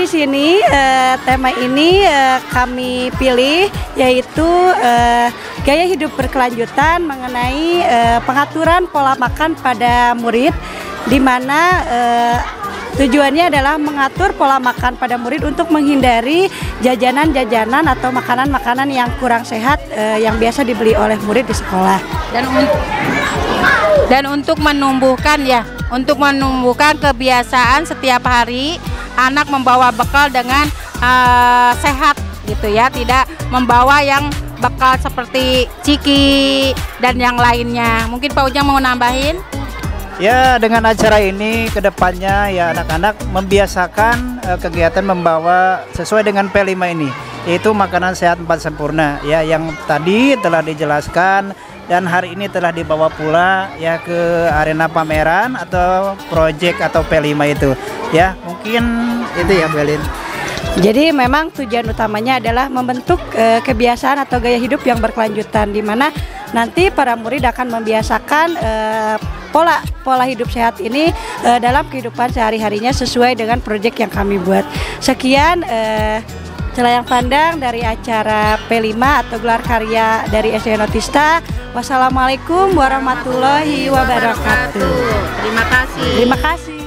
di sini tema ini kami pilih yaitu gaya hidup berkelanjutan mengenai pengaturan pola makan pada murid, di mana tujuannya adalah mengatur pola makan pada murid untuk menghindari jajanan-jajanan atau makanan-makanan yang kurang sehat yang biasa dibeli oleh murid di sekolah. Dan untuk menumbuhkan kebiasaan setiap hari anak membawa bekal dengan sehat gitu ya, tidak membawa yang bekal seperti ciki dan yang lainnya. Mungkin Pak Ujang mau nambahin? Ya, dengan acara ini kedepannya ya anak-anak membiasakan kegiatan membawa sesuai dengan P5 ini, yaitu makanan sehat 4 sempurna ya, yang tadi telah dijelaskan dan hari ini telah dibawa pula ya ke arena pameran atau project atau P5 itu ya. Mungkin itu ya, Belin. Jadi memang tujuan utamanya adalah membentuk kebiasaan atau gaya hidup yang berkelanjutan, di mana nanti para murid akan membiasakan pola hidup sehat ini dalam kehidupan sehari-harinya sesuai dengan proyek yang kami buat. Sekian Celayang Pandang dari acara P5 atau gelar karya dari SD Notista. Wassalamualaikum warahmatullahi wabarakatuh. Terima kasih. Terima kasih.